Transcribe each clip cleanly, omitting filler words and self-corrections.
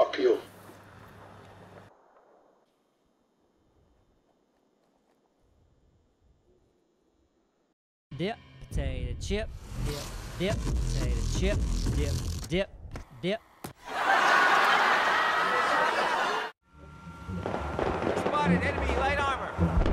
Fuck you. Dip, potato chip, dip, potato chip, dip. Spotted enemy light armor.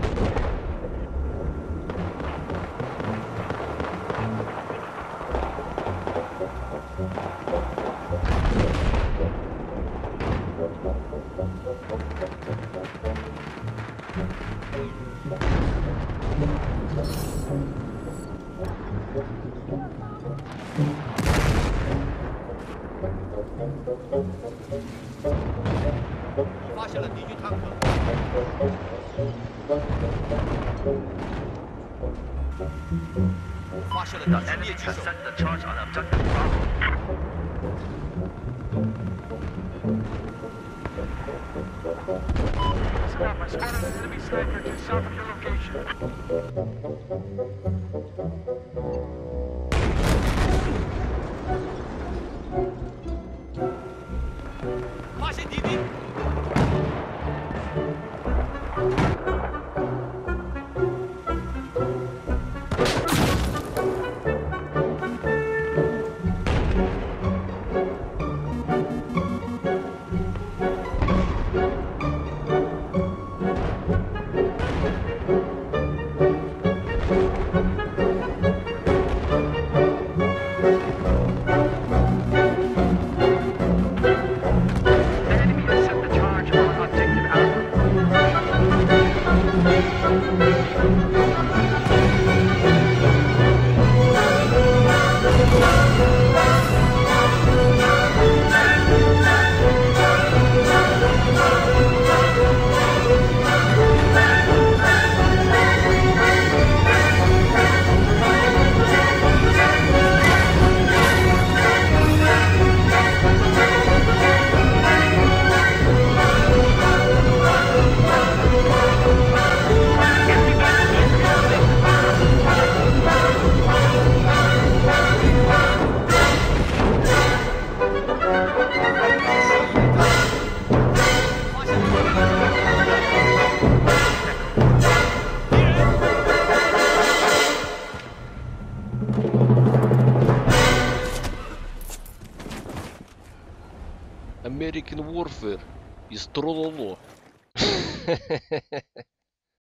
发现了敌军坦克。发现了敌军猎击手。 I spotted an enemy sniper just south of your location. 发现敌兵。 American Warfare is Trololo.